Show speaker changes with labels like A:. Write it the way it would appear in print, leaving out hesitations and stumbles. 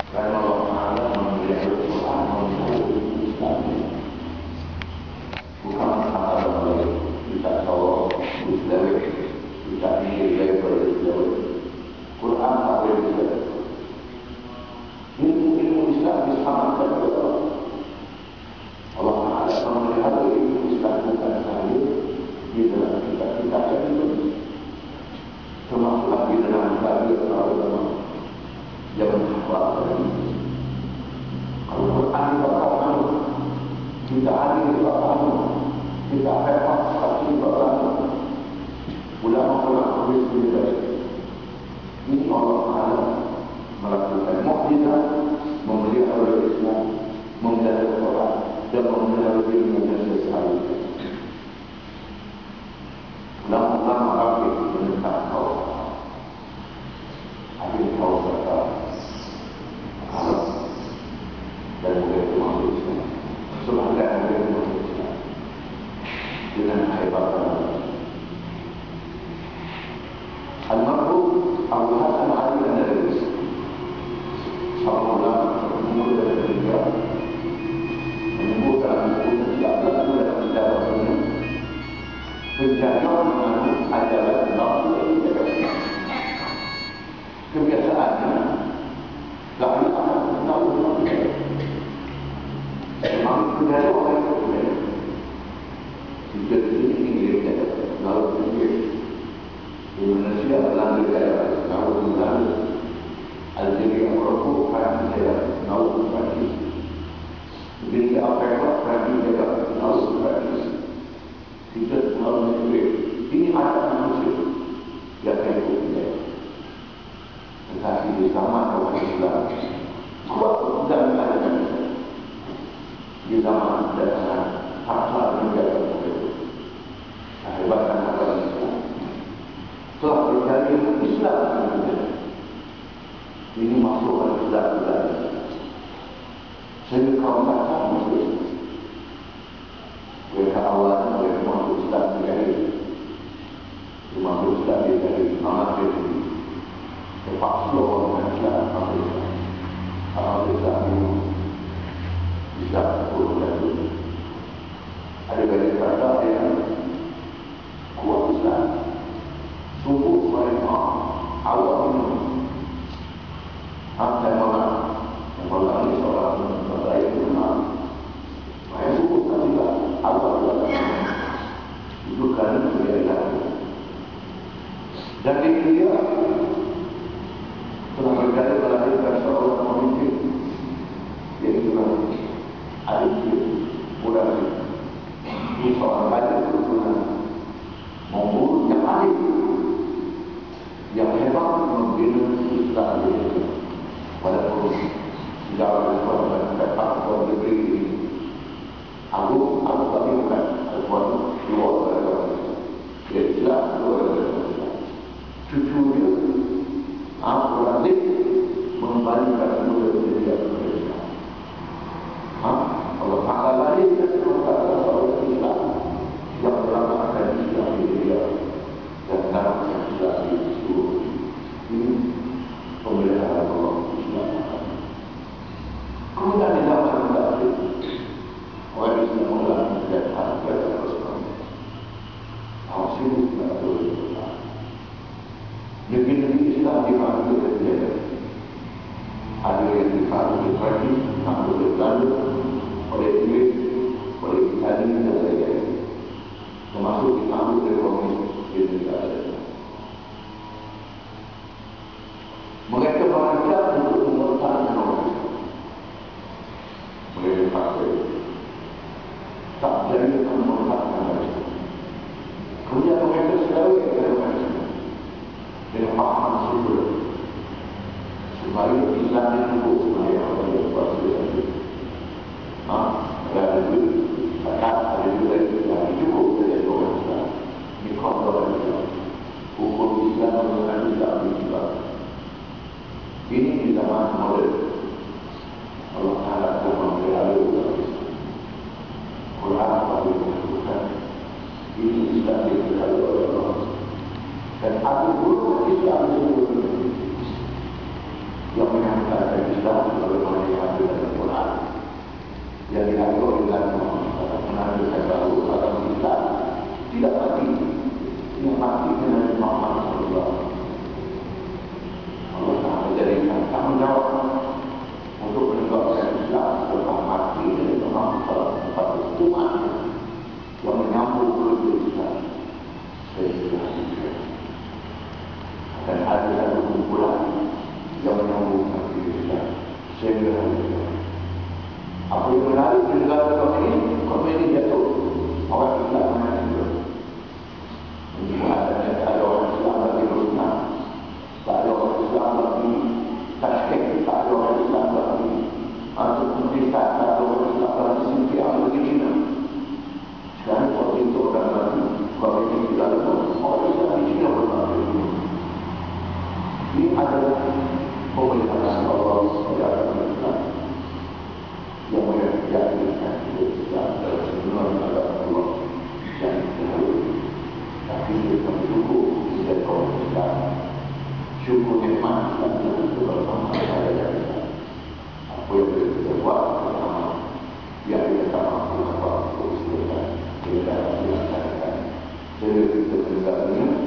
A: Karena Allah Ta'ala memberi Al-Quran untuk Islam. Bukan masalah boleh kita tahu Islam, kita ini level Islam. Quran tak boleh Islam. Ilmu Islam disamakan kepada Allah. Allah Ta'ala melihat ilmu Islam bukan sahaja di dalam kita itu. Termasuklah di dalam kajian agama yang berkhidmat. Al-Quran berkata, kita hadir berkata, kita hebat sekali berkata, ulama-ulama berbeza. Ini Allah Ta'ala melakukan mukjizat, memelihara Islam, memelihara Quran dan memelihara ilmu yang sesuai. Ulama-ulama kafir menentang kau. Akhirnya kau berkata, Allah dan begitu masuk Islam. Subhanallah begitu masuk Islam. Dengan kehebatan Al-Marhum Abu Hasan Ali An-Nadawi, seorang ulama muda dan muda, menyebut dalam buku dalam sejarahnya penjaga mengenai ajaran nafsu ini. Kebiasaannya lahir anak tahu memang budaya orang itu sejak ini dia lalu Indonesia adalah negara tahu lalu Algeria Maroko kan saya tahu Prancis jadi apa yang Prancis juga tahu Prancis sejak lalu ini ada manusia yang kayak tetapi di zaman orang Islam kuat dan ada di zaman dan paksa menjaga kehebatan agama Islam telah terjadi Islam ini masuk ke Islam sehingga kaum paksa masuk Islam mereka awalnya mereka masuk Islam dari masuk Islam dari amat dari terpaksa orang Islam Islam ini bisa berubah. Ada banyak kata yang kuat Islam subuh mereka awal ini sampai malam ini seorang saya kenal saya subuh tadi awal itu kan menjadi dan dia telah berkali melahirkan seorang pemimpin yaitu Adil Murad. Ini seorang raja keturunan Mongol yang adil, yang hebat membina Islam walaupun sejarah Islam dan petak Tuan negeri ini Agung tapi bukan Tuan luar daripada dia Islam luar daripada cucunya Abu Razif mengembalikan muda menjadi Islam. Allah Ta'ala lahir dan merupakan seorang Islam yang melakukan Islam di dunia dan menerapkan Islam di seluruh ini pemeliharaan Allah Islam. Kemudian di zaman terakhir orang Islam mulai melihat harga dan Rasulullah. Hasil tidak boleh berlaku. Negeri-negeri Islam dipanggil oleh ada yang dipanggil oleh Prancis, dipanggil oleh Belanda, oleh Inggris, oleh Italia dan lain-lain. Termasuk dipanggil oleh komunis di negara. Mereka berancang untuk mempertahankan orang Islam. Mereka pakai tak jadi akan mempertahankan orang Islam. Kemudian mereka selalu kepada orang Islam dengan paham sumber supaya Islam itu sebagai apa yang berkuasa. Ada duit, ada duit yang cukup dari orang Islam di kontrol Islam. Hukum Islam menggunakan Islam. Ini di zaman modern. Allah Ta'ala telah memelihara umat Islam. Quran bagi menentukan ini Islam dipelihara oleh Allah. Dan aku guru Islam seluruh yang menyangka Islam Sehingga apa yang menarik di negara kami ini jatuh orang Islam mana juga. Ada orang Islam lagi Rusna, tak ada orang Islam lagi Tashkent, tak ada orang Islam lagi atau Kurdistan, tak ada orang Islam lagi Sintia, lagi Cina. Sekarang waktu itu orang lagi kalau ini tidak ada orang Islam di Cina berlaku. Ini adalah pemerintahan Allah secara Islam yang menjadikan Islam dalam sebenar agama Allah yang dahulu. Tapi kita bersyukur bisa kaum Islam, syukur nikmat Islam itu bersama saya dan Islam. Apa yang kita buat bersama, yang kita mampu buat untuk Islam, kita laksanakan. Jadi kita bergabung